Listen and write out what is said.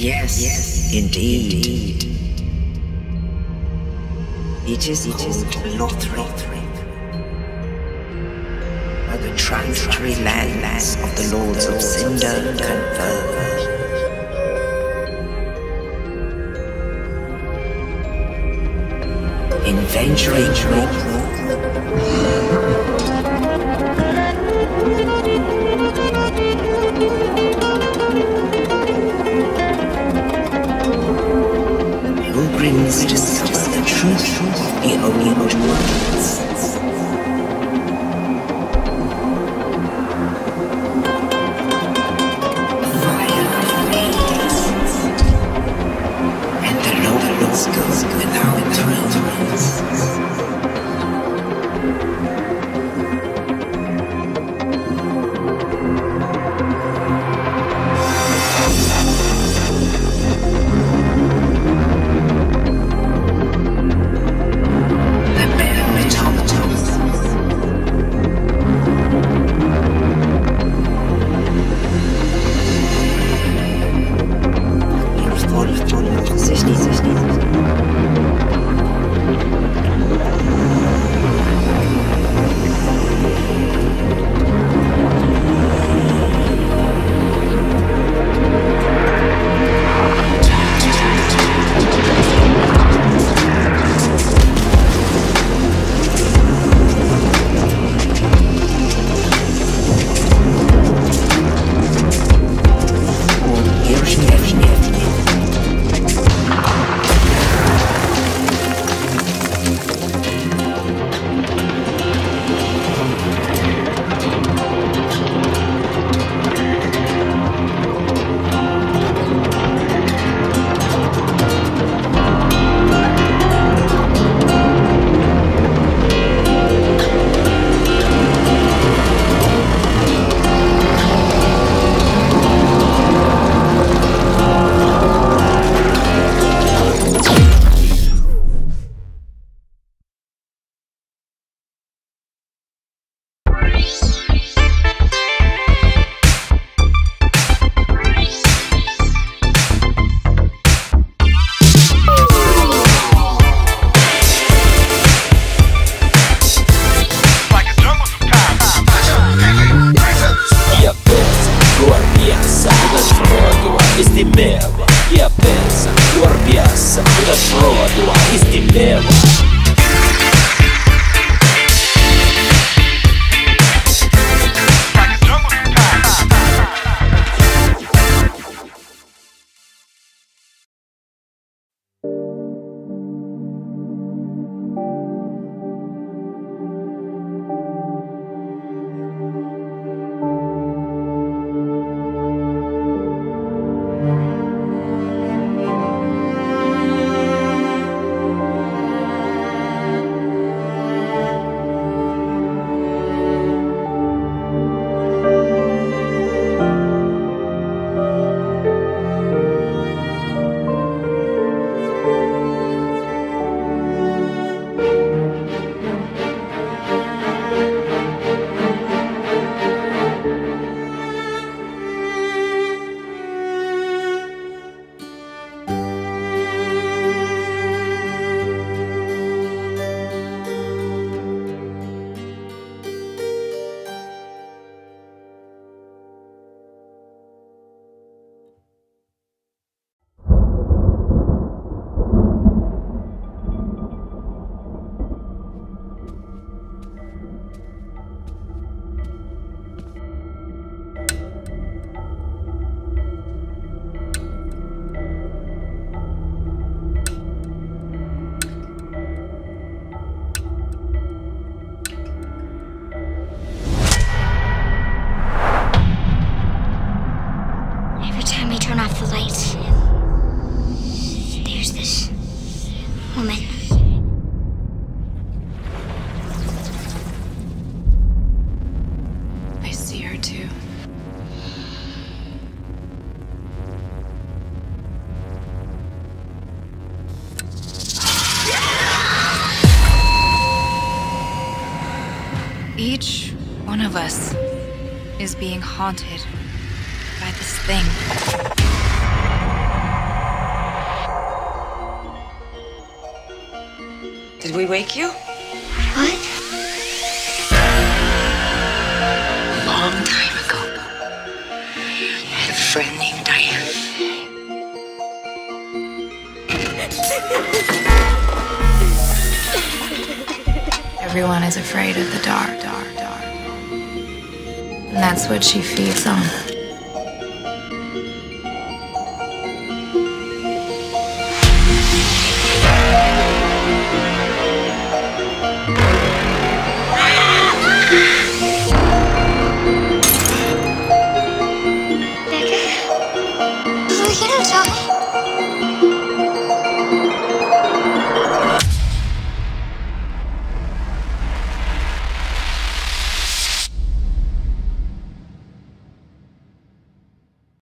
Yes, indeed. It is called Lothric, where the transitory lands of the Lords of Cinder converge. In venturing pilgrims discover the truth of the old worlds. Fire fades, and the lords go without thrones. Each one of us is being haunted by this thing. Did we wake you? What? A long time ago, I had a friend named Diane. Everyone is afraid of the dark. And that's what she feeds on.